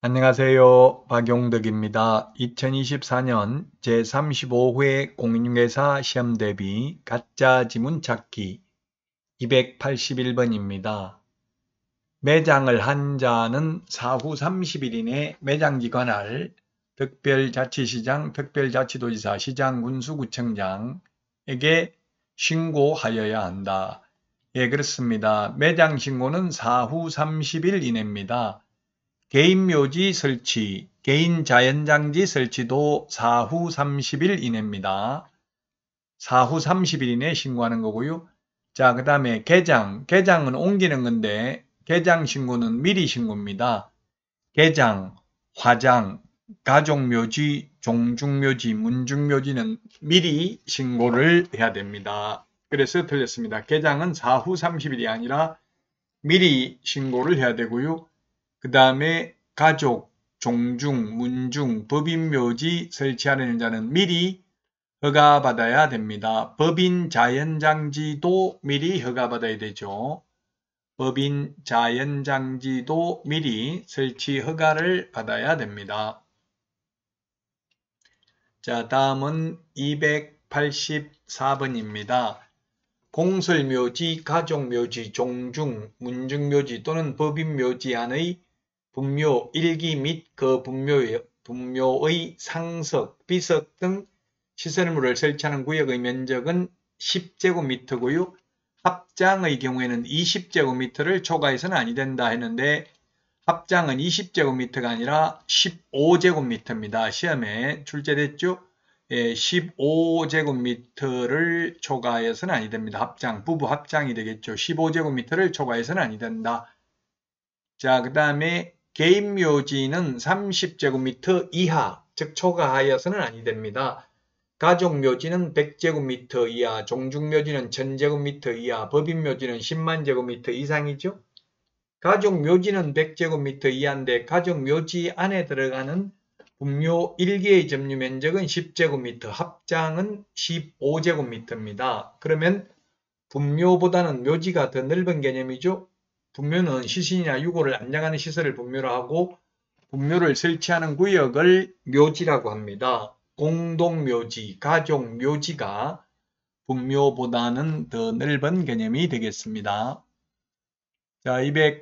안녕하세요. 박용덕입니다. 2024년 제35회 공인중개사 시험 대비 가짜 지문 찾기 281번입니다. 매장을 한 자는 사후 30일 이내 매장지 관할 특별자치시장, 특별자치도지사, 시장, 군수구청장에게 신고하여야 한다. 예, 그렇습니다. 매장 신고는 사후 30일 이내입니다. 개인 묘지 설치, 개인 자연장지 설치도 사후 30일 이내입니다. 사후 30일 이내 신고하는 거고요. 자, 그 다음에 개장은 옮기는 건데 개장 신고는 미리 신고입니다. 개장, 화장, 가족묘지, 종중묘지, 문중묘지는 미리 신고를 해야 됩니다. 그래서 틀렸습니다. 개장은 사후 30일이 아니라 미리 신고를 해야 되고요. 그 다음에 가족, 종중, 문중, 법인묘지 설치하는 자는 미리 허가받아야 됩니다. 법인 자연장지도 미리 허가받아야 되죠. 법인 자연장지도 미리 설치 허가를 받아야 됩니다. 자, 다음은 284번입니다. 공설묘지, 가족묘지, 종중, 문중묘지 또는 법인묘지 안의 분묘, 일기 및 그 분묘의 상석, 비석 등 시설물을 설치하는 구역의 면적은 10제곱미터고요. 합장의 경우에는 20제곱미터를 초과해서는 아니 된다 했는데 합장은 20제곱미터가 아니라 15제곱미터입니다. 시험에 출제됐죠? 예, 15제곱미터를 초과해서는 아니 됩니다. 합장, 부부 합장이 되겠죠. 15제곱미터를 초과해서는 아니 된다. 자, 그 다음에 개인 묘지는 30제곱미터 이하, 즉 초과하여서는 아니 됩니다. 가족 묘지는 100제곱미터 이하, 종중 묘지는 1000제곱미터 이하, 법인 묘지는 10만 제곱미터 이상이죠. 가족 묘지는 100제곱미터 이하인데 가족 묘지 안에 들어가는 분묘 1개의 점유 면적은 10제곱미터, 합장은 15제곱미터입니다. 그러면 분묘보다는 묘지가 더 넓은 개념이죠. 분묘는 시신이나 유골을 안장하는 시설을 분묘로 하고 분묘를 설치하는 구역을 묘지라고 합니다. 공동묘지, 가족묘지가 분묘보다는 더 넓은 개념이 되겠습니다. 자,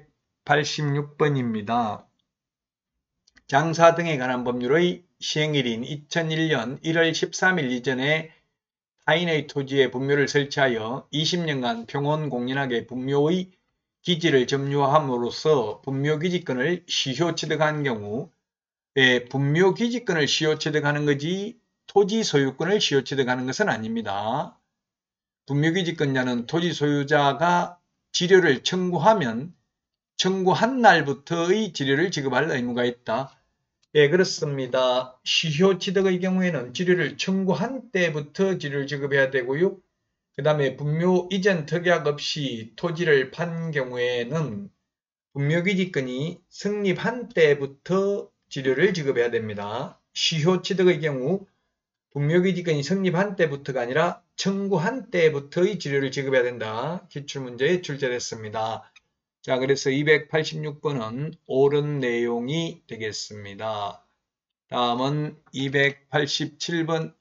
286번입니다. 장사 등에 관한 법률의 시행일인 2001년 1월 13일 이전에 타인의 토지에 분묘를 설치하여 20년간 평온공연하게 분묘의 기지를 점유함으로써 분묘기지권을 시효 취득한 경우 분묘 기지권을 시효 취득하는 거지 토지 소유권을 시효 취득하는 것은 아닙니다. 분묘 기지권자는 토지 소유자가 지료를 청구하면 청구한 날부터의 지료를 지급할 의무가 있다. 예, 그렇습니다. 시효 취득의 경우에는 지료를 청구한 때부터 지료를 지급해야 되고요. 그 다음에 분묘 이전 특약 없이 토지를 판 경우에는 분묘기지권이 성립한 때부터 지료를 지급해야 됩니다. 시효 취득의 경우 분묘기지권이 성립한 때부터가 아니라 청구한 때부터의 지료를 지급해야 된다. 기출문제에 출제됐습니다. 자, 그래서 286번은 옳은 내용이 되겠습니다. 다음은 287번,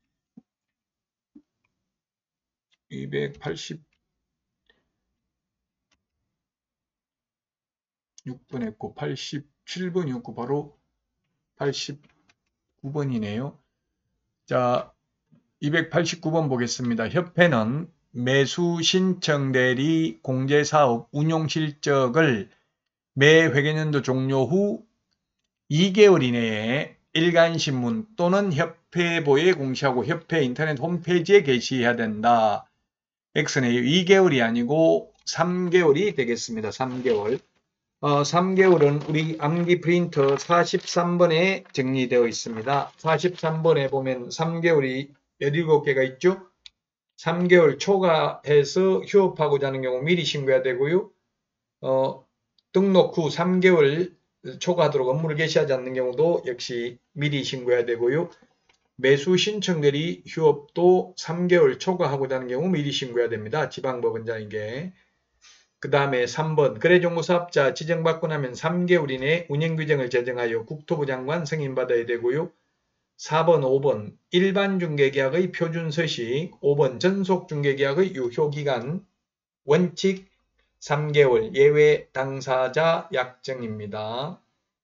286번 했고 87번이었고 바로 89번이네요. 자, 289번 보겠습니다. 협회는 매수 신청 대리 공제사업 운용 실적을 매 회계연도 종료 후 2개월 이내에 일간신문 또는 협회보에 공시하고 협회 인터넷 홈페이지에 게시해야 된다. X네요. 2개월이 아니고 3개월이 되겠습니다. 3개월. 3개월은 우리 암기 프린터 43번에 정리되어 있습니다. 43번에 보면 3개월이 17개가 있죠. 3개월 초과해서 휴업하고자 하는 경우 미리 신고해야 되고요. 등록 후 3개월 초과하도록 업무를 개시하지 않는 경우도 역시 미리 신고해야 되고요. 매수 신청들이 휴업도 3개월 초과하고자 하는 경우 미리 신고해야 됩니다. 지방법원장에게. 그 다음에 3번 거래정보사업자 지정받고 나면 3개월 이내에 운영규정을 제정하여 국토부 장관 승인받아야 되고요. 4번, 5번 일반중개계약의 표준서식, 5번 전속중개계약의 유효기간, 원칙 3개월, 예외 당사자 약정입니다.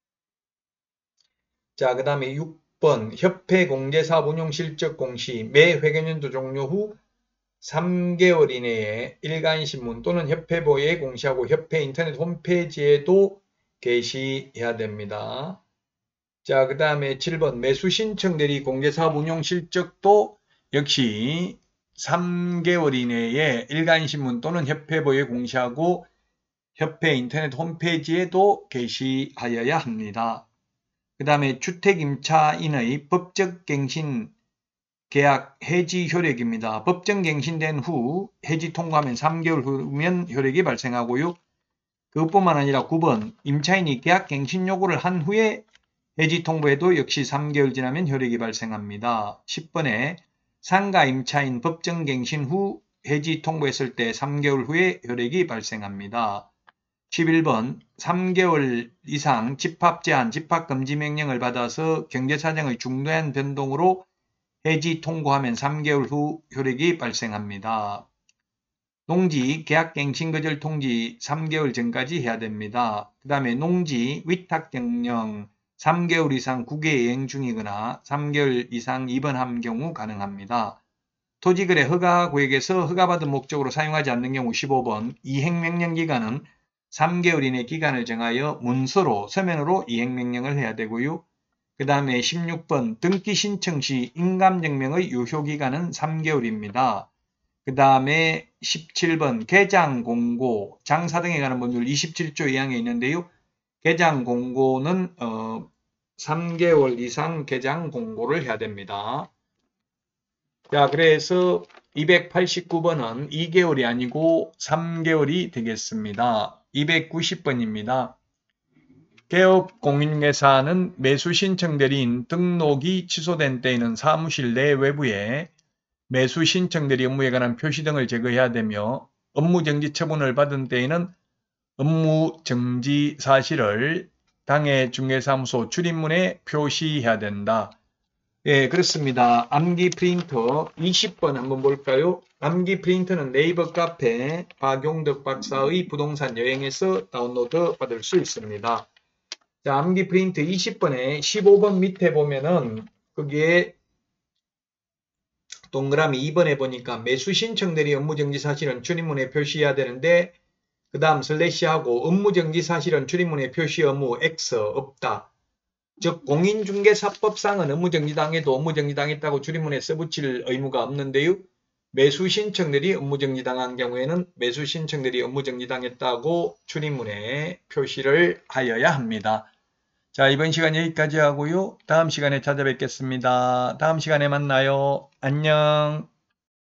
자, 그 다음에 6번 협회 공제사업 운용 실적 공시 매 회계연도 종료 후 3개월 이내에 일간신문 또는 협회보에 공시하고 협회 인터넷 홈페이지에도 게시해야 됩니다. 자, 그 다음에 7번 매수신청 대리 공제사업 운용 실적도 역시 3개월 이내에 일간신문 또는 협회보에 공시하고 협회 인터넷 홈페이지에도 게시하여야 합니다. 그 다음에 주택임차인의 법적 갱신 계약 해지 효력입니다. 법정 갱신된 후 해지 통과하면 3개월 후면 효력이 발생하고요. 그것뿐만 아니라 9번 임차인이 계약 갱신 요구를 한 후에 해지 통보에도 역시 3개월 지나면 효력이 발생합니다. 10번에 상가 임차인 법정 갱신 후 해지 통보했을 때 3개월 후에 효력이 발생합니다. 11번 3개월 이상 집합 제한, 집합 금지 명령을 받아서 경제사정의 중대한 변동으로 해지 통고하면 3개월 후 효력이 발생합니다. 농지 계약갱신 거절 통지 3개월 전까지 해야 됩니다. 그 다음에 농지 위탁경영 3개월 이상 국외 여행 중이거나 3개월 이상 입원한 경우 가능합니다. 토지거래 허가구역에서 허가받은 목적으로 사용하지 않는 경우 15번 이행명령 기간은 3개월 이내 기간을 정하여 문서로 서면으로 이행명령을 해야 되고요. 그 다음에 16번 등기 신청 시 인감증명의 유효기간은 3개월입니다. 그 다음에 17번 개장 공고, 장사 등에 관한 법률 27조 2항에 있는데요. 개장 공고는 3개월 이상 개장 공고를 해야 됩니다. 자, 그래서 289번은 2개월이 아니고 3개월이 되겠습니다. 290번입니다. 개업공인중개사는 매수신청 대리인 등록이 취소된 때에는 사무실 내 외부에 매수신청 대리 업무에 관한 표시 등을 제거해야 되며 업무정지 처분을 받은 때에는 업무정지 사실을 당해 중개사무소 출입문에 표시해야 된다. 예, 그렇습니다. 암기 프린터 20번 한번 볼까요? 암기 프린터는 네이버 카페 박용덕 박사의 부동산 여행에서 다운로드 받을 수 있습니다. 자, 암기 프린트 20번에 15번 밑에 보면은 거기에 동그라미 2번에 보니까 매수 신청 대리 업무정지 사실은 출입문에 표시해야 되는데 그 다음 슬래시하고 업무정지 사실은 출입문에 표시 의무 X 없다. 즉 공인중개사법상은 업무정지당해도 업무정지당했다고 출입문에 써붙일 의무가 없는데요. 매수신청들이 업무정지당한 경우에는 매수신청들이 업무정지당했다고 출입문에 표시를 하여야 합니다. 자, 이번 시간 여기까지 하고요. 다음 시간에 찾아뵙겠습니다. 다음 시간에 만나요. 안녕.